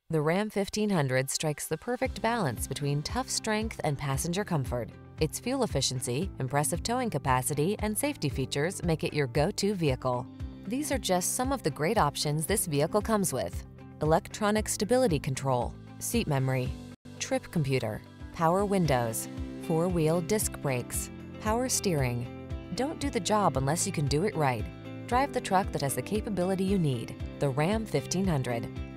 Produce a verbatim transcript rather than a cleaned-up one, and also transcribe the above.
The Ram fifteen hundred strikes the perfect balance between tough strength and passenger comfort. Its fuel efficiency, impressive towing capacity, and safety features make it your go-to vehicle. These are just some of the great options this vehicle comes with: electronic stability control, seat memory, trip computer, power windows, four-wheel disc brakes, power steering. Don't do the job unless you can do it right. Drive the truck that has the capability you need. The Ram fifteen hundred.